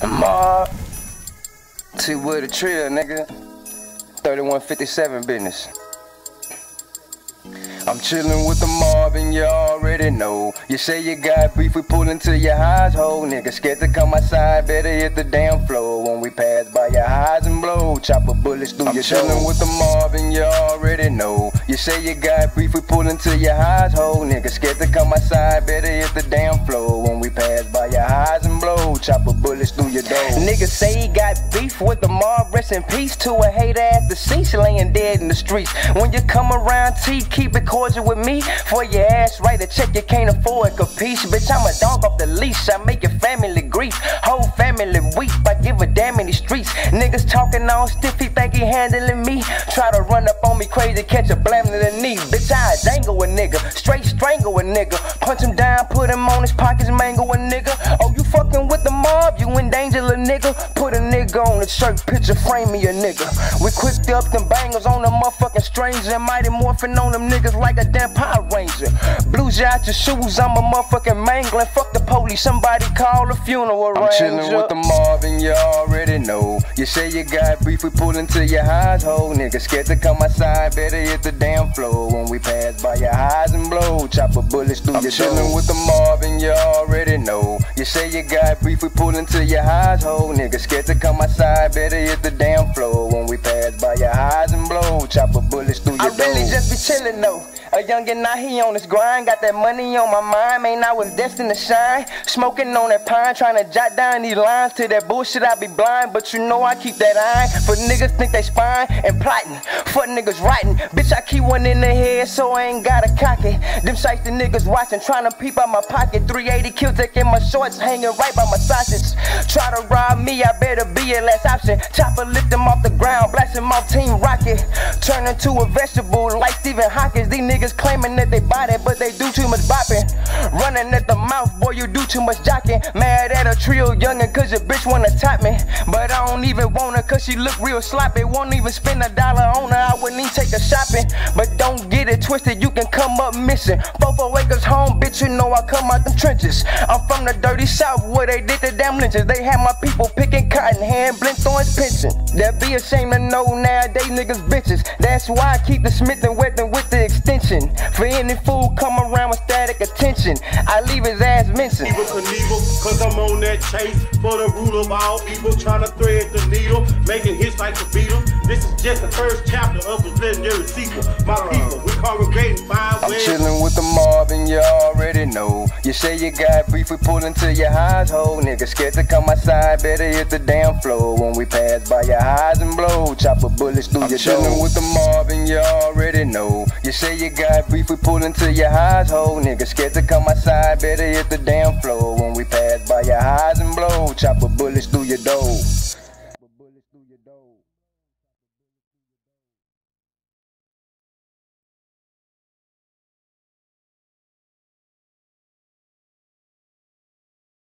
Mob, T-Wood the Trill, nigga. 3157 business. I'm chillin' with the mob and you already know. You say you got beef, we pull into your household. Nigga scared to come outside, better hit the damn floor. When we pass by your highs and blow, chopper bullets through your door. I'm chillin' with the mob and you already know. You say you got beef, we pull into your household. Nigga scared to come outside, better hit the damn floor. When we pass by your highs and blow, chopper bullets through your door. Nigga say he got beef with the mob, rest in peace to a hater ass deceased, laying dead in the streets. When you come around T, keep it cordial with me. For your ass write a check you can't afford, capiche? Bitch, I'm a dog off the leash, I make your family grief, whole family weep, I give a damn in these streets. Niggas talking all stiff, he think he handling me. Try to run up on me crazy, catch a blam to the knee. Bitch, I dangle a nigga, straight strangle a nigga. Punch him down, put him on his pockets, mangle a nigga. Oh, you fucking with the mob, you in danger, a nigga. Put a nigga on the shirt, picture frame me a nigga. We quicked up them bangles on the motherfucking stranger. Mighty morphin' on them niggas like a damn Power Ranger. Blues you out your shoes, I'm a motherfucking mangling. Fuck the police, somebody call a funeral arranger. I'm chillin' with the mob and you already know. You say you got beef, we pull into your household. Nigga scared to come outside, better hit the damn floor. When we pass by your highs and blow, chopper bullets through your door. I'm chillin' with the mob and you already know. You say you got beef, we pull into your household. Nigga scared to come outside, better hit the damn floor. When we pass by your highs and blow, chopper bullets through your door. I really just be chillin' though. A youngin' now he on his grind, got that money on my mind, man, I was destined to shine. Smoking on that pine, trying to jot down these lines. To that bullshit I be blind, but you know I keep that iron. For niggas think they spine and plotting, fuck niggas writing. Bitch, I keep one in the head, so I ain't gotta cock it. Them sights the niggas watching, trying to peep out my pocket. 380 kills taking my shorts, hanging right by my sausage. Try to rob me, I better be a last option. Chopper lift him off the ground, blast him off Team Rocket. Turn into a vegetable like Stephen Hawking. These niggas claiming that they body, but they do too much bopping. Running at the mouth, boy, you do too much jocking. Mad at a trio youngin' cause your bitch wanna top me. But I don't even want her cause she look real sloppy. Won't even spend $1 on her, I wouldn't even take her shopping. But don't get it twisted, you can come up missing. 4 acres home, bitch, you know I come out them trenches. I'm from the dirty south where they did the damn lynches. They had my people picking cotton, hand blink throwing pension. They'll be ashamed to know nowadays niggas bitches. That's why I keep the Smith & Wesson with the extension. For any fool come around with static attention, I leave his ass missing. Evil Knievel, cause I'm on that chase for the rule of all evil, trying to thread the needle, making hits like the Beatles. This is just the first chapter of the legendary sequel. My people, we congregating by I'm chillin' with the mob and you already know. You say you got beef, we pull into your household. Nigga scared to come outside, better hit the damn floor. When we pass by your highs and blow, chopper bullets through your door. I'm chillin' with the mob and you already know. You say you got beef, we pull into your household. Nigga scared to come outside, better hit the damn floor. When we pass by your highs and blow, chopper